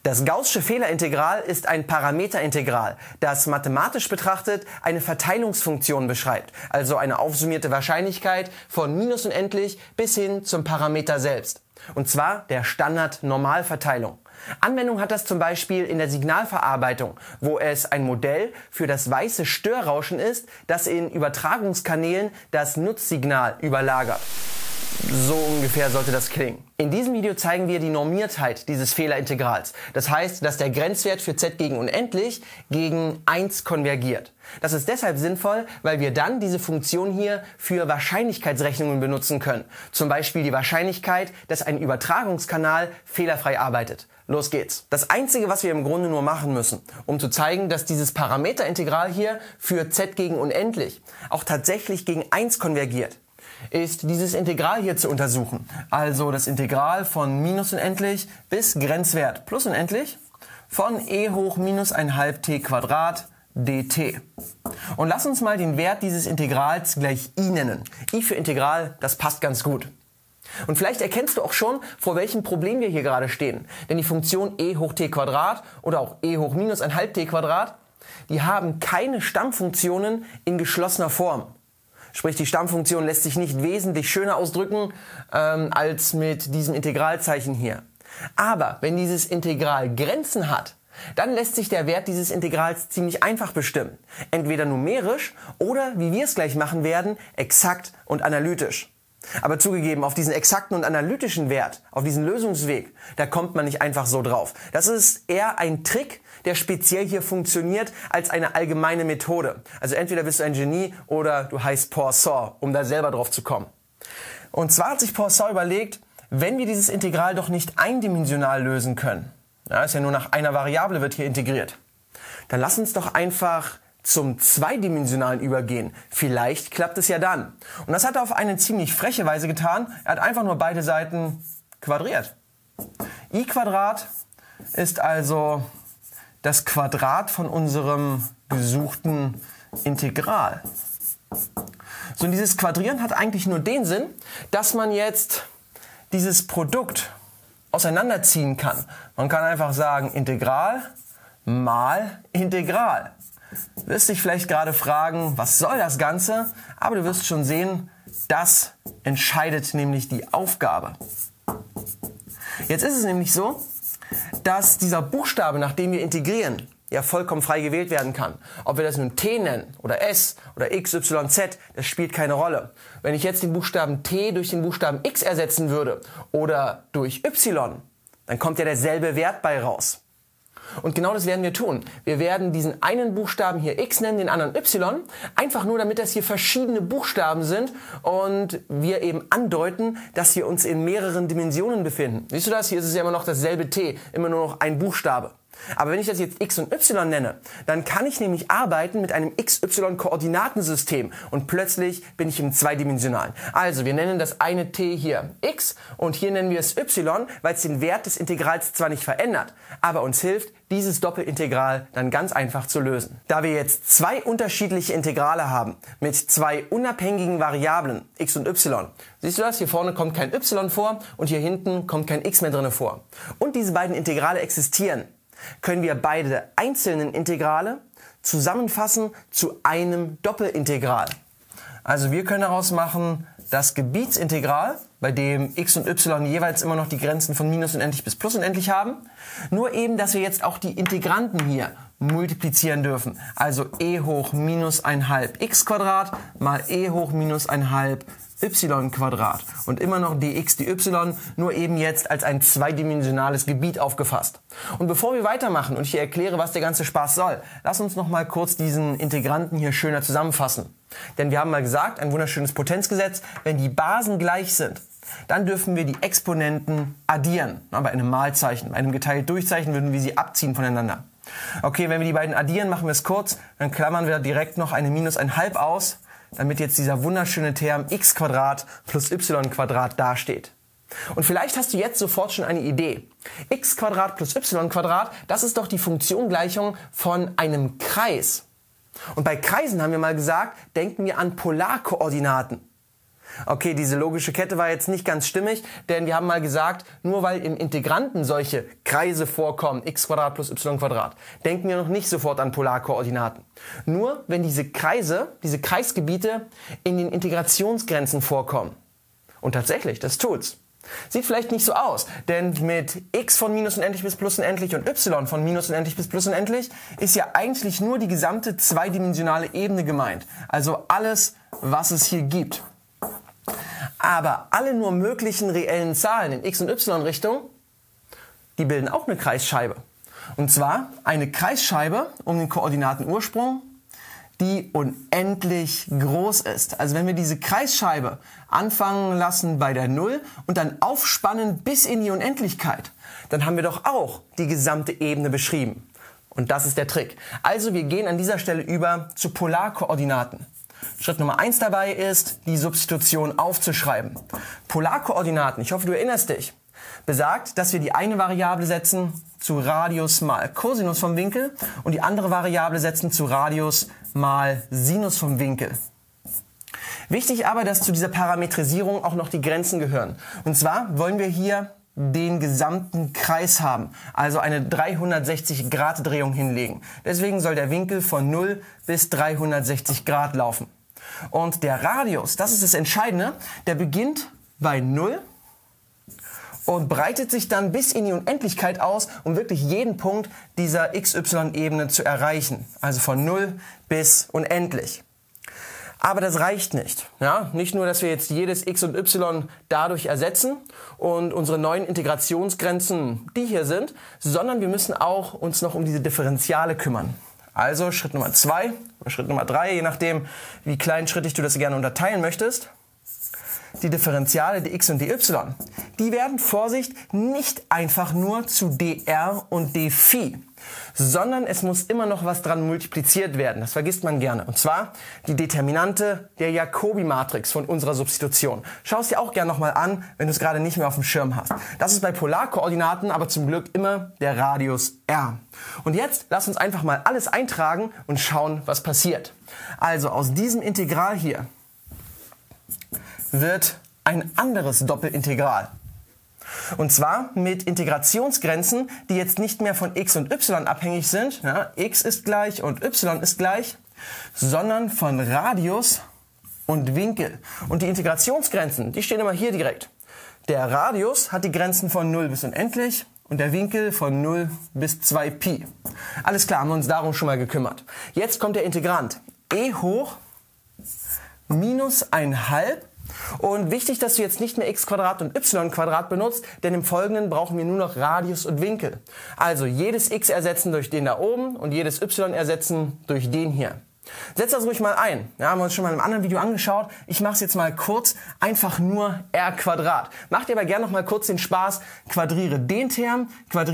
Das gaußsche Fehlerintegral ist ein Parameterintegral, das mathematisch betrachtet eine Verteilungsfunktion beschreibt, also eine aufsummierte Wahrscheinlichkeit von minus unendlich bis hin zum Parameter selbst. Und zwar der Standard-Normalverteilung. Anwendung hat das zum Beispiel in der Signalverarbeitung, wo es ein Modell für das weiße Störrauschen ist, das in Übertragungskanälen das Nutzsignal überlagert. So ungefähr sollte das klingen. In diesem Video zeigen wir die Normiertheit dieses Fehlerintegrals. Das heißt, dass der Grenzwert für z gegen unendlich gegen 1 konvergiert. Das ist deshalb sinnvoll, weil wir dann diese Funktion hier für Wahrscheinlichkeitsrechnungen benutzen können. Zum Beispiel die Wahrscheinlichkeit, dass ein Übertragungskanal fehlerfrei arbeitet. Los geht's. Das Einzige, was wir im Grunde nur machen müssen, um zu zeigen, dass dieses Parameterintegral hier für z gegen unendlich auch tatsächlich gegen 1 konvergiert, ist dieses Integral hier zu untersuchen. Also das Integral von minus unendlich bis Grenzwert plus unendlich von e hoch minus 1/2 t Quadrat dt. Und lass uns mal den Wert dieses Integrals gleich i nennen. I für Integral, das passt ganz gut. Und vielleicht erkennst du auch schon, vor welchem Problem wir hier gerade stehen. Denn die Funktion e hoch t Quadrat oder auch e hoch minus 1/2 t Quadrat, die haben keine Stammfunktionen in geschlossener Form. Sprich, die Stammfunktion lässt sich nicht wesentlich schöner ausdrücken als mit diesem Integralzeichen hier. Aber wenn dieses Integral Grenzen hat, dann lässt sich der Wert dieses Integrals ziemlich einfach bestimmen. Entweder numerisch oder, wie wir es gleich machen werden, exakt und analytisch. Aber zugegeben, auf diesen exakten und analytischen Wert, auf diesen Lösungsweg, da kommt man nicht einfach so drauf. Das ist eher ein Trick, der speziell hier funktioniert als eine allgemeine Methode. Also entweder bist du ein Genie oder du heißt Poisson, um da selber drauf zu kommen. Und zwar hat sich Poisson überlegt, wenn wir dieses Integral doch nicht eindimensional lösen können, ja, ist ja nur nach einer Variable wird hier integriert, dann lass uns doch einfach zum zweidimensionalen übergehen. Vielleicht klappt es ja dann. Und das hat er auf eine ziemlich freche Weise getan. Er hat einfach nur beide Seiten quadriert. I Quadrat ist also das Quadrat von unserem gesuchten Integral. So, und dieses Quadrieren hat eigentlich nur den Sinn, dass man jetzt dieses Produkt auseinanderziehen kann. Man kann einfach sagen, Integral mal Integral. Du wirst dich vielleicht gerade fragen, was soll das Ganze? Aber du wirst schon sehen, das entscheidet nämlich die Aufgabe. Jetzt ist es nämlich so, dass dieser Buchstabe, nach dem wir integrieren, ja vollkommen frei gewählt werden kann. Ob wir das nun t nennen oder s oder x, y, z, das spielt keine Rolle. Wenn ich jetzt den Buchstaben t durch den Buchstaben x ersetzen würde oder durch y, dann kommt ja derselbe Wert bei raus. Und genau das werden wir tun. Wir werden diesen einen Buchstaben hier x nennen, den anderen y, einfach nur damit das hier verschiedene Buchstaben sind und wir eben andeuten, dass wir uns in mehreren Dimensionen befinden. Siehst du das? Hier ist es ja immer noch dasselbe t, immer nur noch ein Buchstabe. Aber wenn ich das jetzt x und y nenne, dann kann ich nämlich arbeiten mit einem xy-Koordinatensystem und plötzlich bin ich im zweidimensionalen. Also wir nennen das eine t hier x und hier nennen wir es y, weil es den Wert des Integrals zwar nicht verändert, aber uns hilft, dieses Doppelintegral dann ganz einfach zu lösen. Da wir jetzt zwei unterschiedliche Integrale haben mit zwei unabhängigen Variablen x und y, siehst du das? Hier vorne kommt kein y vor und hier hinten kommt kein x mehr drin vor. Und diese beiden Integrale existieren, können wir beide einzelnen Integrale zusammenfassen zu einem Doppelintegral. Also wir können daraus machen das Gebietsintegral, bei dem x und y jeweils immer noch die Grenzen von minus unendlich bis plus unendlich haben. Nur eben, dass wir jetzt auch die Integranten hier multiplizieren dürfen. Also e hoch minus 1/2 x Quadrat mal e hoch minus 1/2 y Quadrat. Und immer noch dx, dy, nur eben jetzt als ein zweidimensionales Gebiet aufgefasst. Und bevor wir weitermachen und ich hier erkläre, was der ganze Spaß soll, lass uns noch mal kurz diesen Integranten hier schöner zusammenfassen. Denn wir haben mal gesagt, ein wunderschönes Potenzgesetz, wenn die Basen gleich sind, dann dürfen wir die Exponenten addieren. Bei einem Malzeichen, bei einem Geteilt-Durch-Zeichen würden wir sie abziehen voneinander. Okay, wenn wir die beiden addieren, machen wir es kurz, dann klammern wir direkt noch eine minus 1/2 aus, damit jetzt dieser wunderschöne Term x Quadrat plus y Quadrat dasteht. Und vielleicht hast du jetzt sofort schon eine Idee. X Quadrat plus y Quadrat, das ist doch die Funktiongleichung von einem Kreis. Und bei Kreisen haben wir mal gesagt, denken wir an Polarkoordinaten. Okay, diese logische Kette war jetzt nicht ganz stimmig, denn wir haben mal gesagt, nur weil im Integranten solche Kreise vorkommen, x² plus y², denken wir noch nicht sofort an Polarkoordinaten. Nur wenn diese Kreise, diese Kreisgebiete in den Integrationsgrenzen vorkommen. Und tatsächlich, das tut's. Sieht vielleicht nicht so aus, denn mit x von minus unendlich bis plus unendlich und y von minus unendlich bis plus unendlich ist ja eigentlich nur die gesamte zweidimensionale Ebene gemeint. Also alles, was es hier gibt. Aber alle nur möglichen reellen Zahlen in x- und y-Richtung, die bilden auch eine Kreisscheibe. Und zwar eine Kreisscheibe um den Koordinatenursprung, die unendlich groß ist. Also wenn wir diese Kreisscheibe anfangen lassen bei der 0 und dann aufspannen bis in die Unendlichkeit, dann haben wir doch auch die gesamte Ebene beschrieben. Und das ist der Trick. Also wir gehen an dieser Stelle über zu Polarkoordinaten. Schritt Nummer 1 dabei ist, die Substitution aufzuschreiben. Polarkoordinaten, ich hoffe, du erinnerst dich, besagt, dass wir die eine Variable setzen zu Radius mal Cosinus vom Winkel und die andere Variable setzen zu Radius mal Sinus vom Winkel. Wichtig aber, dass zu dieser Parametrisierung auch noch die Grenzen gehören. Und zwar wollen wir hier den gesamten Kreis haben, also eine 360-Grad-Drehung hinlegen. Deswegen soll der Winkel von 0 bis 360 Grad laufen. Und der Radius, das ist das Entscheidende, der beginnt bei 0 und breitet sich dann bis in die Unendlichkeit aus, um wirklich jeden Punkt dieser XY-Ebene zu erreichen. Also von 0 bis unendlich. Aber das reicht nicht. Ja? Nicht nur, dass wir jetzt jedes x und y dadurch ersetzen und unsere neuen Integrationsgrenzen die hier sind, sondern wir müssen auch uns noch um diese Differentiale kümmern. Also Schritt Nummer 2 oder Schritt Nummer 3, je nachdem, wie kleinschrittig du das gerne unterteilen möchtest. Die Differentiale dx und dy, die werden, Vorsicht, nicht einfach nur zu dr und dphi, sondern es muss immer noch was dran multipliziert werden. Das vergisst man gerne. Und zwar die Determinante der Jacobi-Matrix von unserer Substitution. Schau es dir auch gerne nochmal an, wenn du es gerade nicht mehr auf dem Schirm hast. Das ist bei Polarkoordinaten aber zum Glück immer der Radius r. Und jetzt lass uns einfach mal alles eintragen und schauen, was passiert. Also aus diesem Integral hier wird ein anderes Doppelintegral. Und zwar mit Integrationsgrenzen, die jetzt nicht mehr von x und y abhängig sind, ja, x ist gleich und y ist gleich, sondern von Radius und Winkel. Und die Integrationsgrenzen, die stehen immer hier direkt. Der Radius hat die Grenzen von 0 bis unendlich und der Winkel von 0 bis 2π. Alles klar, haben wir uns darum schon mal gekümmert. Jetzt kommt der Integrand. E hoch minus 1/2. Und wichtig, dass du jetzt nicht mehr x² und y² benutzt, denn im Folgenden brauchen wir nur noch Radius und Winkel. Also jedes x ersetzen durch den da oben und jedes y ersetzen durch den hier. Setz das ruhig mal ein. Ja, haben wir uns schon mal im anderen Video angeschaut. Ich mache es jetzt mal kurz, einfach nur r². Mach dir aber gerne noch mal kurz den Spaß, quadriere den Term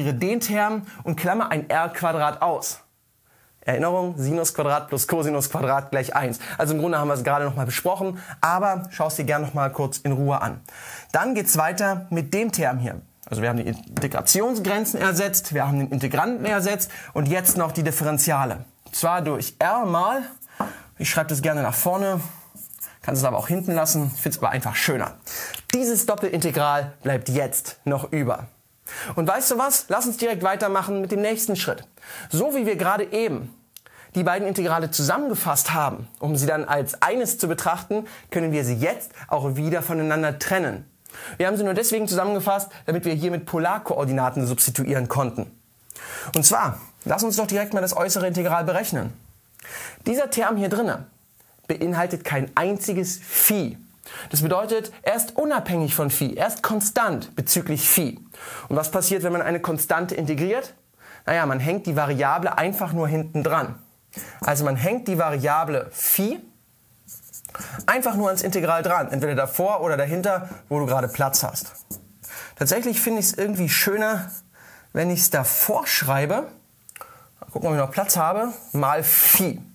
und klammer ein r² aus. Erinnerung, Sinus² plus Cosinus² gleich 1. Also im Grunde haben wir es gerade noch mal besprochen, aber schau es dir gerne noch mal kurz in Ruhe an. Dann geht es weiter mit dem Term hier. Also wir haben die Integrationsgrenzen ersetzt, wir haben den Integranten ersetzt und jetzt noch die Differentiale. Und zwar durch r mal, ich schreibe das gerne nach vorne, kannst es aber auch hinten lassen, ich finde es aber einfach schöner. Dieses Doppelintegral bleibt jetzt noch über. Und weißt du was? Lass uns direkt weitermachen mit dem nächsten Schritt. So wie wir gerade eben die beiden Integrale zusammengefasst haben, um sie dann als eines zu betrachten, können wir sie jetzt auch wieder voneinander trennen. Wir haben sie nur deswegen zusammengefasst, damit wir hier mit Polarkoordinaten substituieren konnten. Und zwar, lass uns doch direkt mal das äußere Integral berechnen. Dieser Term hier drinne beinhaltet kein einziges Phi. Das bedeutet, er ist unabhängig von Phi, er ist konstant bezüglich Phi. Und was passiert, wenn man eine Konstante integriert? Naja, man hängt die Variable einfach nur hinten dran. Also man hängt die Variable Phi einfach nur ans Integral dran, entweder davor oder dahinter, wo du gerade Platz hast. Tatsächlich finde ich es irgendwie schöner, wenn ich es davor schreibe, gucken, ob ich noch Platz habe, mal Phi.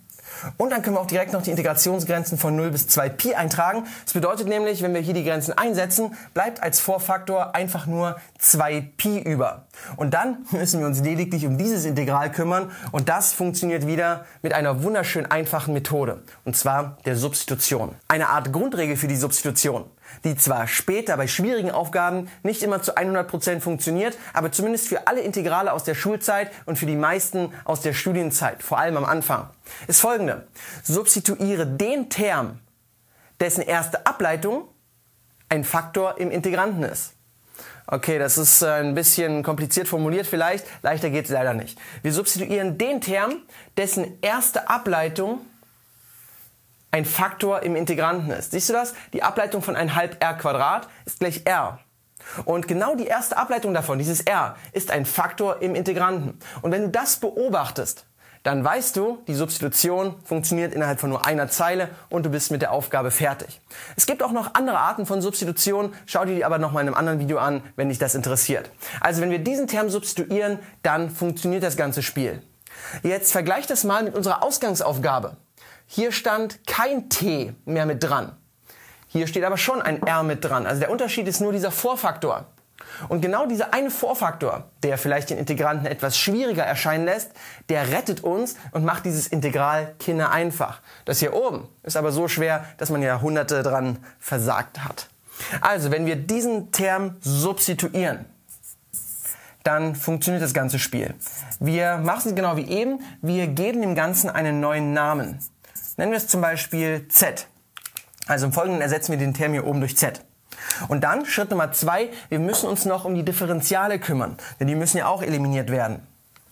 Und dann können wir auch direkt noch die Integrationsgrenzen von 0 bis 2π eintragen. Das bedeutet nämlich, wenn wir hier die Grenzen einsetzen, bleibt als Vorfaktor einfach nur 2π über. Und dann müssen wir uns lediglich um dieses Integral kümmern und das funktioniert wieder mit einer wunderschön einfachen Methode. Und zwar der Substitution. Eine Art Grundregel für die Substitution, die zwar später bei schwierigen Aufgaben nicht immer zu 100% funktioniert, aber zumindest für alle Integrale aus der Schulzeit und für die meisten aus der Studienzeit, vor allem am Anfang, ist folgende. Substituiere den Term, dessen erste Ableitung ein Faktor im Integranten ist. Okay, das ist ein bisschen kompliziert formuliert vielleicht, leichter geht es leider nicht. Wir substituieren den Term, dessen erste Ableitung ein Faktor im Integranten ist. Siehst du das? Die Ableitung von 1/2r² ist gleich r. Und genau die erste Ableitung davon, dieses r, ist ein Faktor im Integranten. Und wenn du das beobachtest, dann weißt du, die Substitution funktioniert innerhalb von nur einer Zeile und du bist mit der Aufgabe fertig. Es gibt auch noch andere Arten von Substitution, schau dir die aber noch mal in einem anderen Video an, wenn dich das interessiert. Also wenn wir diesen Term substituieren, dann funktioniert das ganze Spiel. Jetzt vergleich das mal mit unserer Ausgangsaufgabe. Hier stand kein t mehr mit dran. Hier steht aber schon ein r mit dran. Also der Unterschied ist nur dieser Vorfaktor. Und genau dieser eine Vorfaktor, der vielleicht den Integranten etwas schwieriger erscheinen lässt, der rettet uns und macht dieses Integral kindereinfach. Das hier oben ist aber so schwer, dass man Jahrhunderte dran versagt hat. Also wenn wir diesen Term substituieren, dann funktioniert das ganze Spiel. Wir machen es genau wie eben, wir geben dem Ganzen einen neuen Namen. Nennen wir es zum Beispiel z. Also im Folgenden ersetzen wir den Term hier oben durch z. Und dann, Schritt Nummer 2, wir müssen uns noch um die Differentiale kümmern, denn die müssen ja auch eliminiert werden.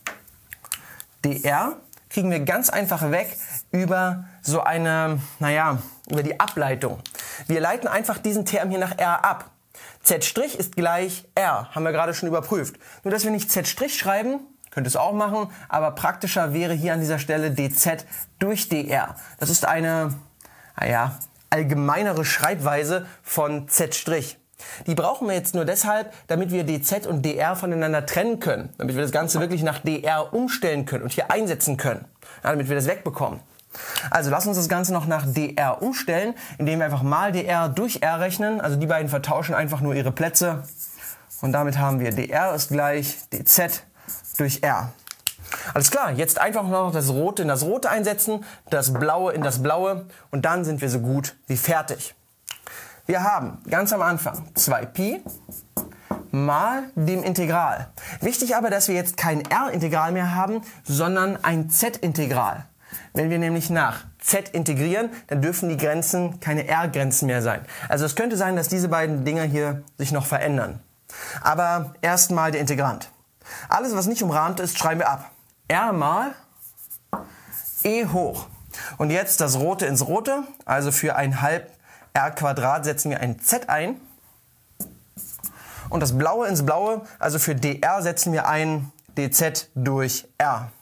dr kriegen wir ganz einfach weg über so eine, über die Ableitung. Wir leiten einfach diesen Term hier nach r ab. z' ist gleich r, haben wir gerade schon überprüft. Nur, dass wir nicht z' schreiben, könnt ihr es auch machen, aber praktischer wäre hier an dieser Stelle dz durch dr. Das ist eine, allgemeinere Schreibweise von z'. Die brauchen wir jetzt nur deshalb, damit wir dz und dr voneinander trennen können, damit wir das Ganze wirklich nach dr umstellen können und hier einsetzen können, damit wir das wegbekommen. Also lass uns das Ganze noch nach dr umstellen, indem wir einfach mal dr durch r rechnen, also die beiden vertauschen einfach nur ihre Plätze und damit haben wir dr ist gleich dz durch r. Alles klar, jetzt einfach noch das Rote in das Rote einsetzen, das Blaue in das Blaue und dann sind wir so gut wie fertig. Wir haben ganz am Anfang 2π mal dem Integral. Wichtig aber, dass wir jetzt kein r-Integral mehr haben, sondern ein z-Integral. Wenn wir nämlich nach z integrieren, dann dürfen die Grenzen keine r-Grenzen mehr sein. Also es könnte sein, dass diese beiden Dinger hier sich noch verändern. Aber erstmal der Integrand. Alles, was nicht umrahmt ist, schreiben wir ab. R mal e hoch. Und jetzt das Rote ins Rote, also für 1/2r² setzen wir ein z ein. Und das Blaue ins Blaue, also für dr setzen wir ein dz durch r.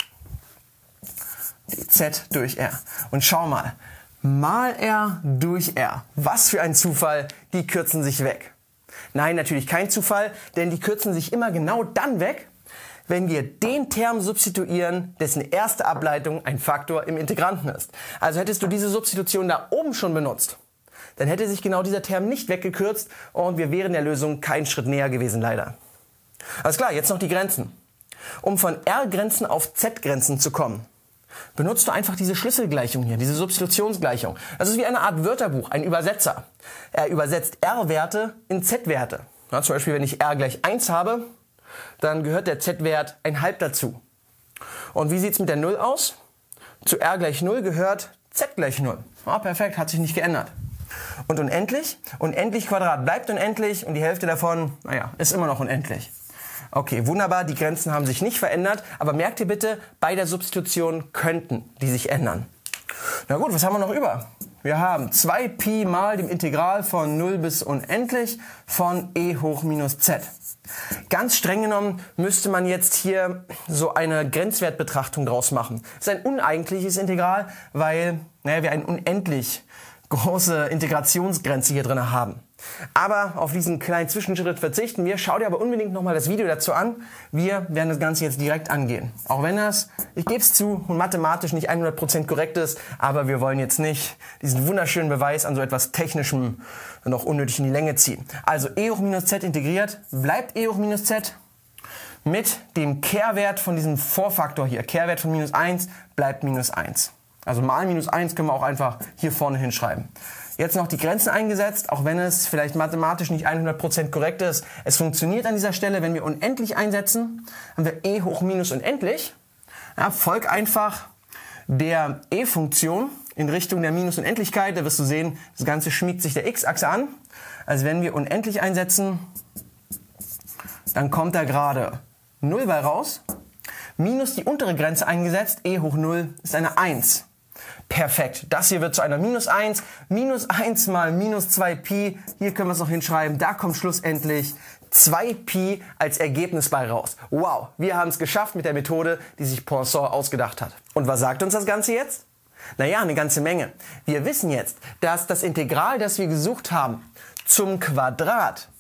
dz durch r. Und schau mal, mal r durch r. Was für ein Zufall, die kürzen sich weg. Nein, natürlich kein Zufall, denn die kürzen sich immer genau dann weg, wenn wir den Term substituieren, dessen erste Ableitung ein Faktor im Integranten ist. Also hättest du diese Substitution da oben schon benutzt, dann hätte sich genau dieser Term nicht weggekürzt und wir wären der Lösung keinen Schritt näher gewesen, leider. Alles klar, jetzt noch die Grenzen. Um von R-Grenzen auf Z-Grenzen zu kommen, benutzt du einfach diese Schlüsselgleichung hier, diese Substitutionsgleichung. Das ist wie eine Art Wörterbuch, ein Übersetzer. Er übersetzt R-Werte in Z-Werte. Ja, zum Beispiel, wenn ich R gleich 1 habe, dann gehört der Z-Wert 1/2 dazu. Und wie sieht es mit der 0 aus? Zu R gleich 0 gehört Z gleich 0. Ah, perfekt, hat sich nicht geändert. Und unendlich? Unendlich Quadrat bleibt unendlich und die Hälfte davon, ist immer noch unendlich. Okay, wunderbar, die Grenzen haben sich nicht verändert, aber merkt ihr bitte, bei der Substitution könnten die sich ändern. Na gut, was haben wir noch über? Wir haben 2π mal dem Integral von 0 bis unendlich von e hoch minus z. Ganz streng genommen müsste man jetzt hier so eine Grenzwertbetrachtung draus machen. Das ist ein uneigentliches Integral, weil wir eine unendlich große Integrationsgrenze hier drin haben. Aber auf diesen kleinen Zwischenschritt verzichten wir. Schau dir aber unbedingt nochmal das Video dazu an. Wir werden das Ganze jetzt direkt angehen. Auch wenn das, ich gebe es zu, mathematisch nicht 100% korrekt ist, aber wir wollen jetzt nicht diesen wunderschönen Beweis an so etwas Technischem noch unnötig in die Länge ziehen. Also e hoch minus z integriert, bleibt e hoch minus z mit dem Kehrwert von diesem Vorfaktor hier. Kehrwert von minus 1 bleibt minus 1. Also mal minus 1 können wir auch einfach hier vorne hinschreiben. Jetzt noch die Grenzen eingesetzt, auch wenn es vielleicht mathematisch nicht 100% korrekt ist. Es funktioniert an dieser Stelle, wenn wir unendlich einsetzen, haben wir e hoch minus unendlich. Ja, folg einfach der e-Funktion in Richtung der Minus-Unendlichkeit. Da wirst du sehen, das Ganze schmiegt sich der x-Achse an. Also wenn wir unendlich einsetzen, dann kommt da gerade 0 bei raus. Minus die untere Grenze eingesetzt, e hoch 0 ist eine 1. Perfekt. Das hier wird zu einer minus 1. Minus 1 mal minus 2pi. Hier können wir es noch hinschreiben. Da kommt schlussendlich 2pi als Ergebnis bei raus. Wow, wir haben es geschafft mit der Methode, die sich Poisson ausgedacht hat. Und was sagt uns das Ganze jetzt? Naja, eine ganze Menge. Wir wissen jetzt, dass das Integral, das wir gesucht haben, zum Quadrat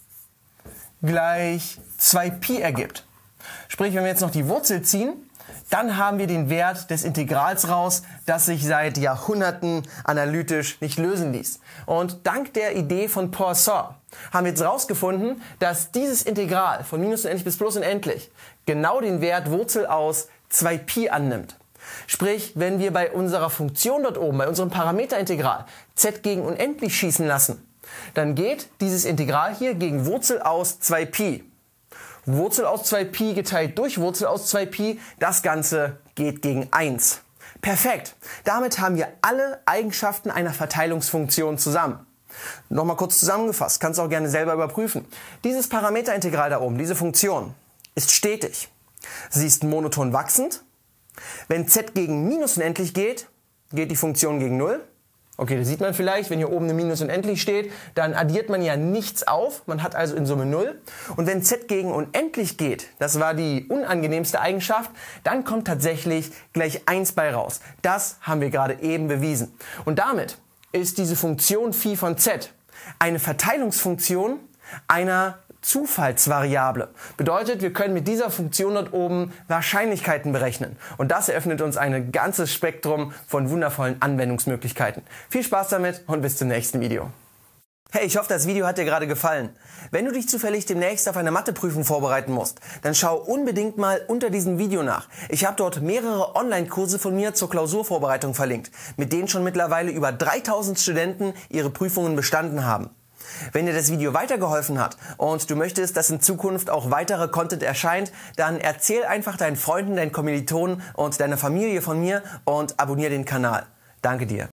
gleich 2pi ergibt. Sprich, wenn wir jetzt noch die Wurzel ziehen, dann haben wir den Wert des Integrals raus, das sich seit Jahrhunderten analytisch nicht lösen ließ. Und dank der Idee von Poisson haben wir jetzt rausgefunden, dass dieses Integral von minus unendlich bis plus unendlich genau den Wert Wurzel aus 2pi annimmt. Sprich, wenn wir bei unserer Funktion dort oben, bei unserem Parameterintegral z gegen unendlich schießen lassen, dann geht dieses Integral hier gegen Wurzel aus 2pi. Wurzel aus 2pi geteilt durch Wurzel aus 2pi, das Ganze geht gegen 1. Perfekt. Damit haben wir alle Eigenschaften einer Verteilungsfunktion zusammen. Nochmal kurz zusammengefasst, kannst du auch gerne selber überprüfen. Dieses Parameterintegral da oben, diese Funktion, ist stetig. Sie ist monoton wachsend. Wenn z gegen minus unendlich geht, geht die Funktion gegen 0. Okay, das sieht man vielleicht, wenn hier oben eine Minus unendlich steht, dann addiert man ja nichts auf, man hat also in Summe 0. Und wenn z gegen unendlich geht, das war die unangenehmste Eigenschaft, dann kommt tatsächlich gleich 1 bei raus. Das haben wir gerade eben bewiesen. Und damit ist diese Funktion phi von z eine Verteilungsfunktion einer Zufallsvariable. Bedeutet, wir können mit dieser Funktion dort oben Wahrscheinlichkeiten berechnen. Und das eröffnet uns ein ganzes Spektrum von wundervollen Anwendungsmöglichkeiten. Viel Spaß damit und bis zum nächsten Video. Hey, ich hoffe, das Video hat dir gerade gefallen. Wenn du dich zufällig demnächst auf eine Matheprüfung vorbereiten musst, dann schau unbedingt mal unter diesem Video nach. Ich habe dort mehrere Online-Kurse von mir zur Klausurvorbereitung verlinkt, mit denen schon mittlerweile über 3000 Studenten ihre Prüfungen bestanden haben. Wenn dir das Video weitergeholfen hat und du möchtest, dass in Zukunft auch weiterer Content erscheint, dann erzähl einfach deinen Freunden, deinen Kommilitonen und deiner Familie von mir und abonniere den Kanal. Danke dir.